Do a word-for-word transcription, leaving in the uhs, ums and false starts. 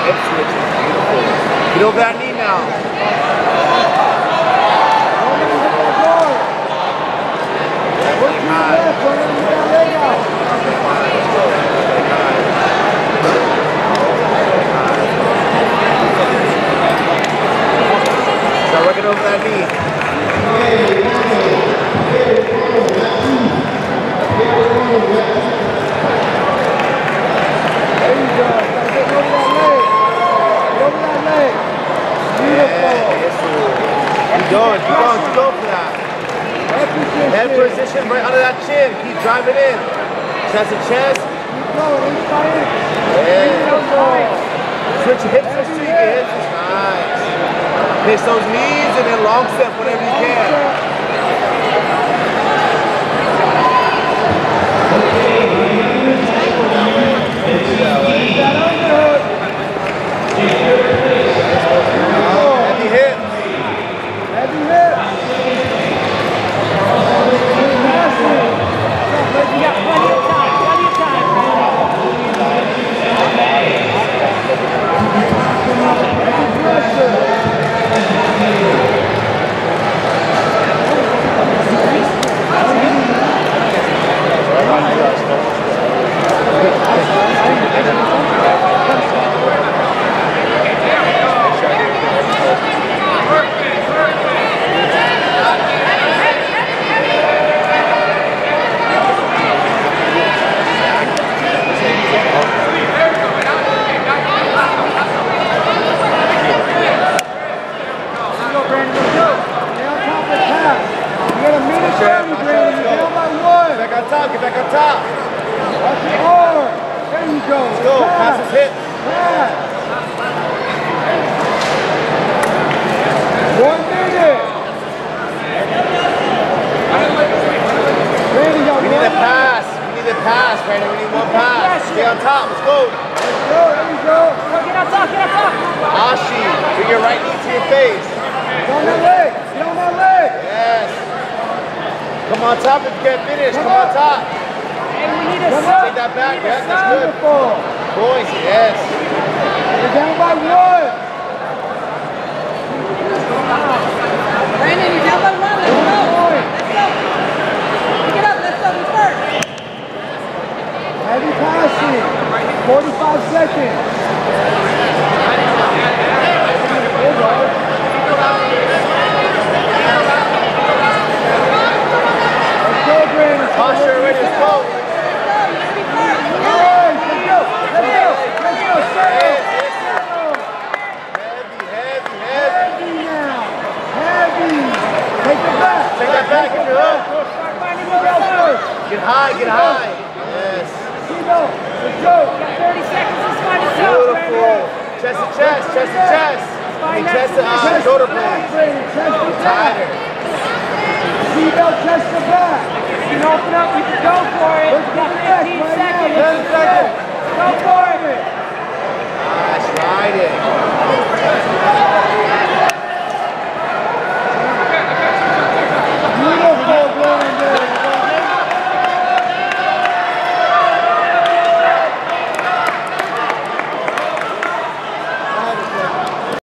Hip switches, beautiful. Get over that knee now. Stay high. Start working over that knee. There you go. Get over that leg. Get over that leg. Beautiful. Yeah, yes, keep going, keep going, keep going for that. Head position. Head position right under that chin. Keep driving in. Chest to chest. Keep going, inch by inch. Yeah. Switch your hips and streak your hips. Nice. Pitch those knees and then long step whenever you can. Heavy hip. Heavy hip. You got plenty of time, plenty of time. Heavy pressure. Get back on top. Watch your arm. There you go. Let's go. Pass his hip. Pass. One minute. Randy, got we one need a minute. pass. We need a pass, Brandon. We need one pass. Stay on top. Let's go. Let's go. There you go. Get on top, get on top. Ashi, bring your right knee to your face. Get on that leg. Get on that leg. Yes. Come on top if you can't finish. Come on top. Hey, we need a Come sub. on. Take that back. We need a Yeah, that's sub. good. Beautiful. Boys, yes. You're down by one. Brandon, you're down by one. Let's go. Let's go. Pick it up. Let's go. We first. Heavy passing. forty-five seconds. There you go. Posture ready, let's go. Let's go. Let's go. Let's go. Heavy, heavy, heavy. Heavy now. Heavy. Take it back. Take that back, get your hook. Start finding the real first. Get high, get high. Yes. Tito, let's go. Got thirty seconds. Let's find a sub, Beautiful. Brandon. Chest to chest, chest to chest. And chest to uh, Chest shoulder to back, blades. Brandon. Chest to back. Tighter. Seatbelt, chest to back. You can open up. You can go for it. Let's You got get the neck fifteen right now. seconds. ten seconds. Go for it. Nice, ride it.